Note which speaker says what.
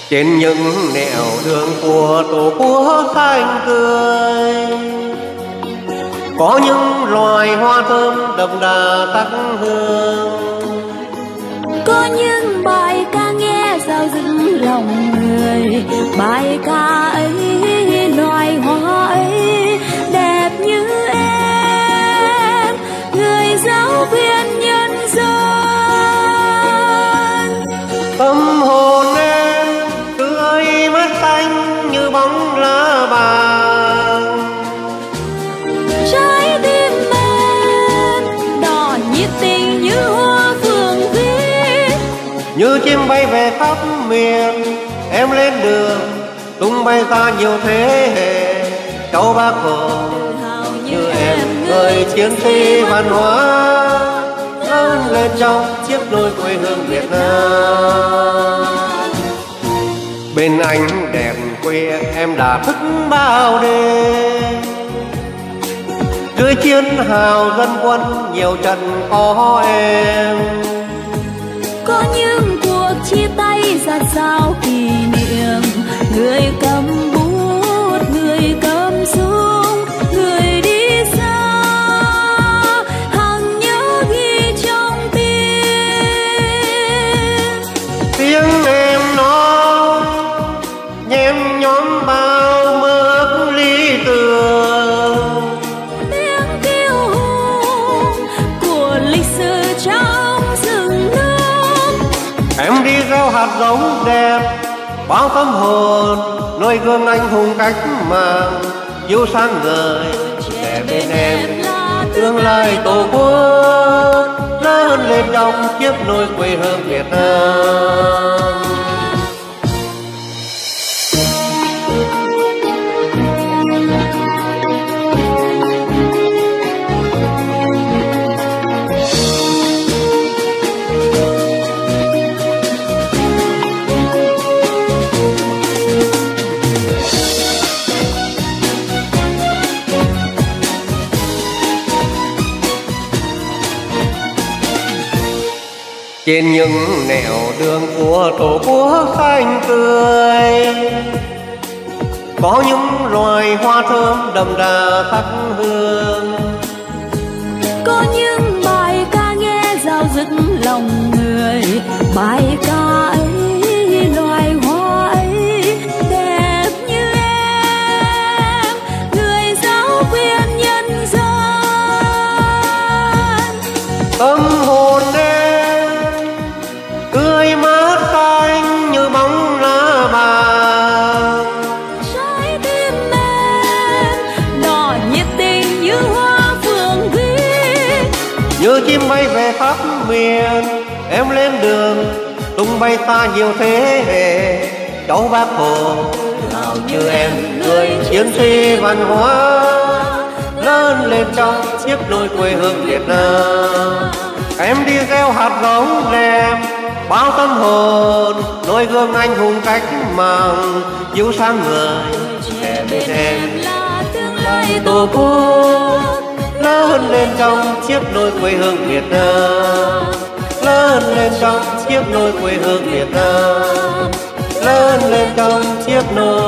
Speaker 1: Trên những nẻo đường của tổ quốc xanh tươi, có những loài hoa thơm đậm đà sắc hương,
Speaker 2: có những bài ca nghe giao dứt lòng người. Bài ca ấy, loài hoa ấy đẹp như em, người giáo viên nhân dân.
Speaker 1: tâm hồn em tươi mát xanh như bóng lá vàng,
Speaker 2: Trái tim em đỏ nhiệt tình như hoa phượng vĩ.
Speaker 1: như chim bay về khắp miền. Em lên đường tung bay ra nhiều thế hệ, cháu Bác Hồ như em, người chiến sĩ văn hóa lớn lên trong chiếc nôi quê hương Việt Nam. Bên ánh đèn quê em đã thức bao đêm, dưới chiến hào dân quân nhiều trận có em.
Speaker 2: Có những cuộc chia tay ra sao kỷ niệm, người cầm bút, người cầm súng, người đi xa, hằng nhớ ghi trong tim.
Speaker 1: Tiếng em nói nhem nhóm bao mơ ước lý tưởng,
Speaker 2: Tiếng kêu hùng của lịch sử trong rừng nước.
Speaker 1: em đi gieo hạt giống đẹp bao tâm hồn, nơi gương anh hùng cách mạng yêu sáng ngời. Để bên em tương lai tổ quốc lớn lên trong chiếc nôi quê hương Việt Nam. Trên những nẻo đường của tổ quốc xanh tươi, có những loài hoa thơm đậm đà sắc hương,
Speaker 2: Có những bài ca nghe giao dứt lòng người. Bài ca ấy, loài hoa ấy đẹp như em, người giáo viên nhân dân.
Speaker 1: tâm hồn em tươi mát xanh như bóng lá vàng,
Speaker 2: Trái tim em đỏ nhiệt tình như hoa phượng vĩ.
Speaker 1: như chim bay về khắp miền. Em lên đường tung bay xa nhiều thế hệ, cháu Bác Hồ nào như em, người chiến sĩ văn hóa lớn lên trong chiếc nôi quê hương Việt Nam. Em đi gieo hạt giống đẹp bao tâm hồn, noi gương anh hùng cách mạng chiếu sáng người. Để bên em
Speaker 2: Là tương lai
Speaker 1: tổ quốc lớn lên trong chiếc nôi quê hương Việt Nam, lớn lên trong chiếc nôi quê hương Việt Nam, lớn lên trong chiếc nôi